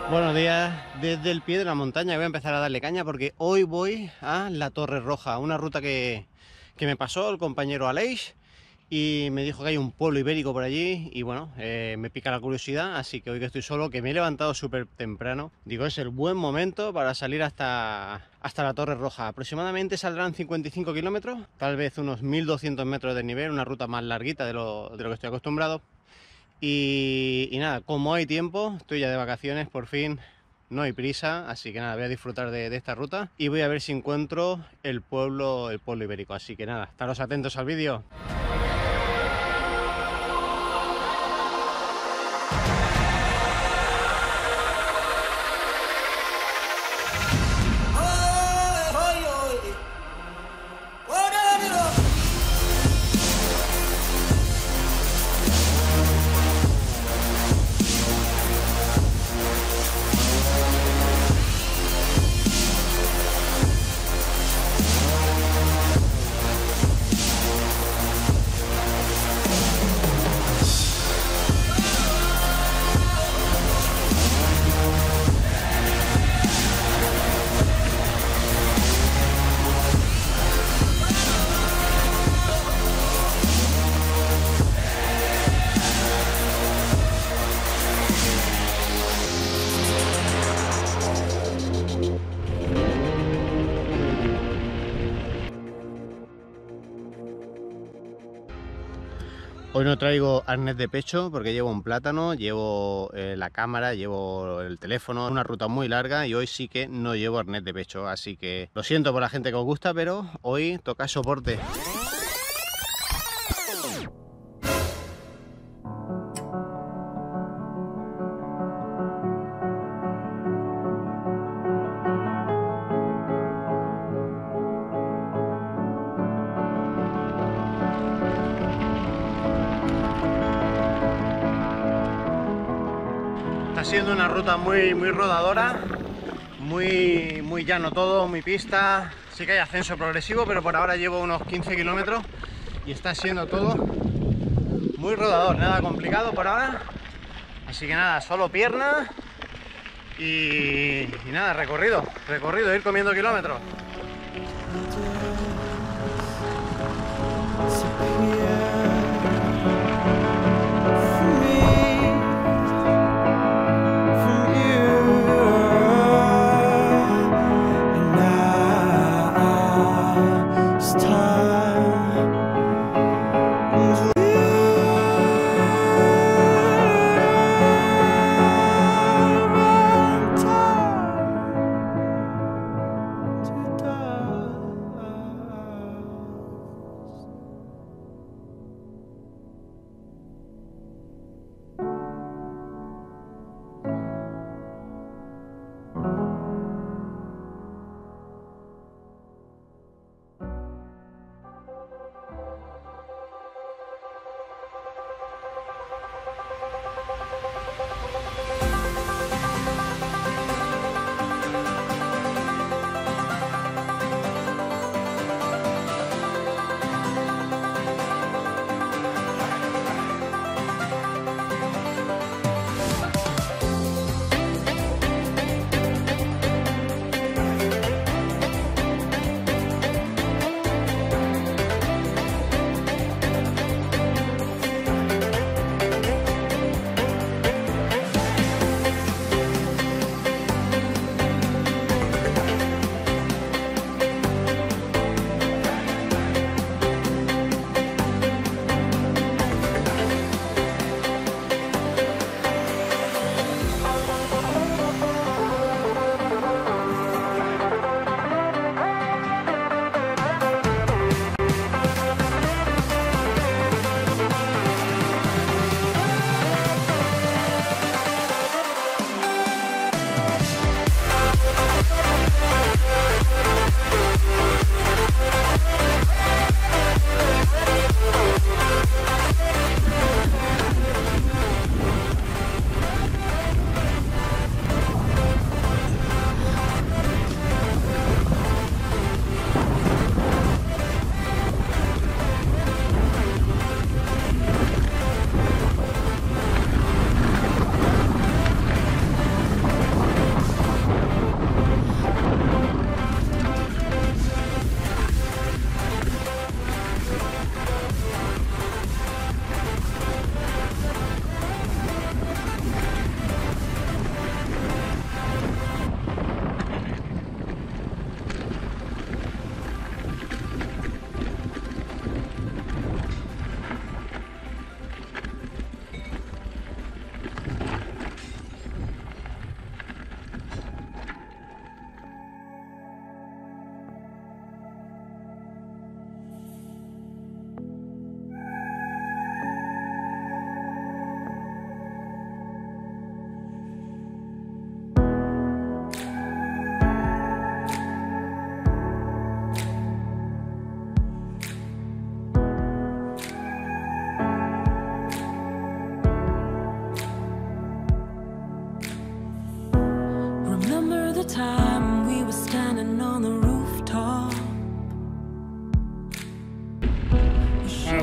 Buenos días, desde el pie de la montaña voy a empezar a darle caña porque hoy voy a la Torre Roja, una ruta que me pasó el compañero Aleix y me dijo que hay un pueblo ibérico por allí y bueno, me pica la curiosidad, así que hoy que estoy solo, que me he levantado súper temprano, digo es el buen momento para salir hasta la Torre Roja. Aproximadamente saldrán 55 kilómetros, tal vez unos 1200 metros de nivel, una ruta más larguita de lo que estoy acostumbrado. Y nada, como hay tiempo, estoy ya de vacaciones por fin, no hay prisa, así que nada, voy a disfrutar de esta ruta y voy a ver si encuentro el pueblo ibérico. Así que nada, estaros atentos al vídeo. Hoy no traigo arnés de pecho porque llevo un plátano, llevo la cámara, llevo el teléfono, una ruta muy larga y hoy sí que no llevo arnés de pecho, así que lo siento por la gente que os gusta, pero hoy toca soporte. Está siendo una ruta muy rodadora, muy llano todo, muy pista. Sí que hay ascenso progresivo, pero por ahora llevo unos 15 kilómetros y está siendo todo muy rodador, nada complicado por ahora. Así que nada, solo piernas y nada, recorrido, ir comiendo kilómetros.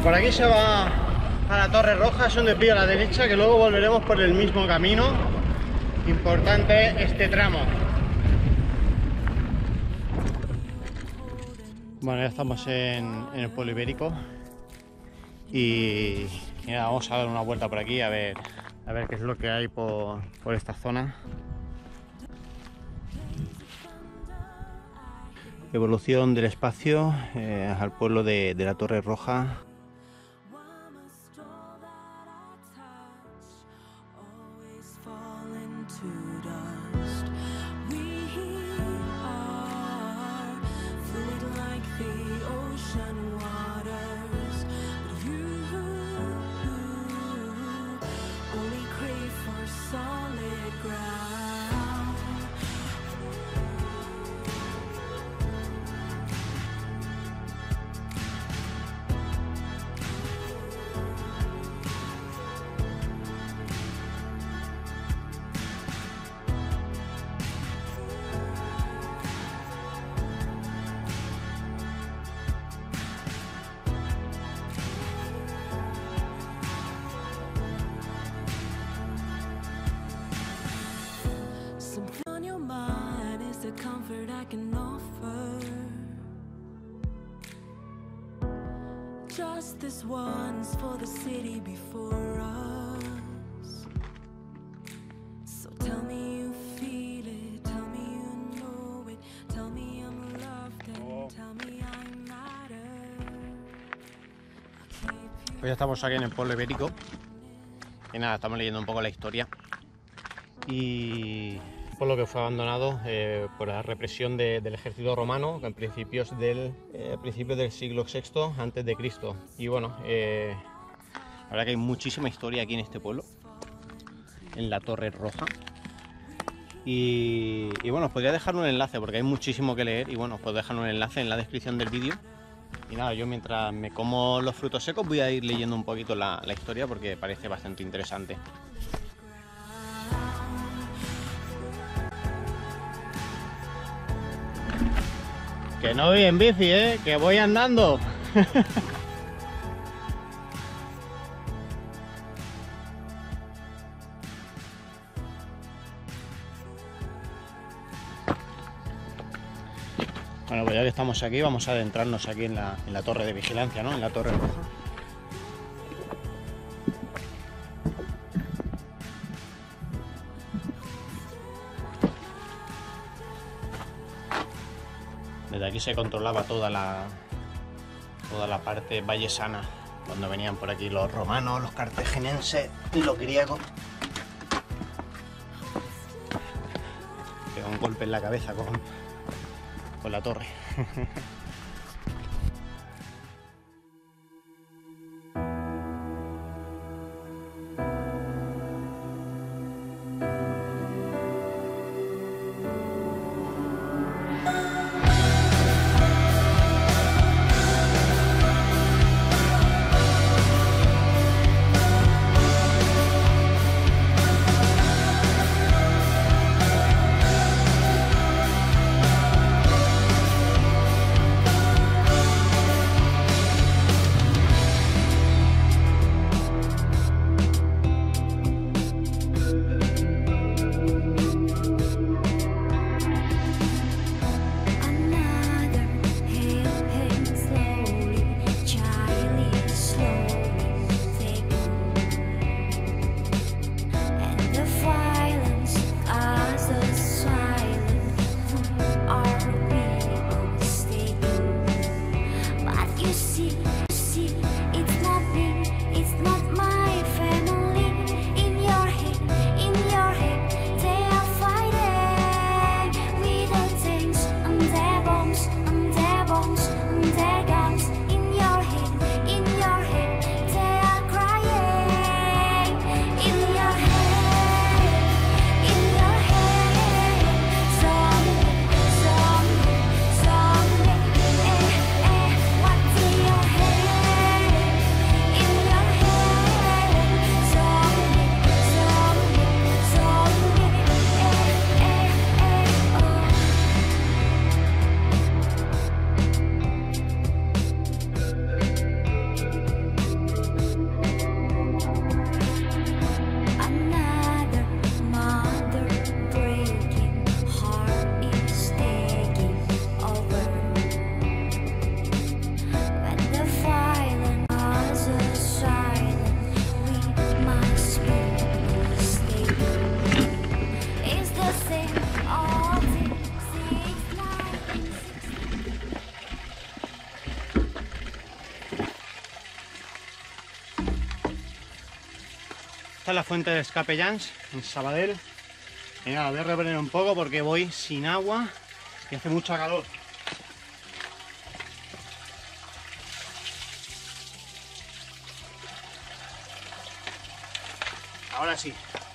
Bueno, por aquí se va a la Torre Roja, es un desvío a la derecha, que luego volveremos por el mismo camino. Importante este tramo. Bueno, ya estamos en el pueblo ibérico y nada, vamos a dar una vuelta por aquí a ver qué es lo que hay por esta zona. Evolución del espacio al pueblo de la Torre Roja. Comfort I can offer. Just this once for the city before us. So tell me you feel it, tell me you know it, tell me I'm loved and tell me I matter. Pues ya estamos aquí en el pueblo ibérico y nada, estamos leyendo un poco la historia y lo que fue abandonado por la represión del ejército romano en principios del siglo VI antes de Cristo. Y bueno, la verdad que hay muchísima historia aquí en este pueblo, en la Torre Roja. Y bueno, os podría dejar un enlace porque hay muchísimo que leer y bueno, os puedo dejar un enlace en la descripción del vídeo. Y nada, yo mientras me como los frutos secos voy a ir leyendo un poquito la historia porque parece bastante interesante. Que no voy en bici, que voy andando. Bueno, pues ya que estamos aquí, vamos a adentrarnos aquí en la torre de vigilancia, ¿no? En la Torre Roja. Desde aquí se controlaba toda la parte vallesana cuando venían por aquí los romanos, los cartaginenses y los griegos. Pega un golpe en la cabeza con la torre. Esta es la fuente de escape Llans, en Sabadell. Y nada, voy a reponer un poco porque voy sin agua y hace mucha calor. Ahora sí.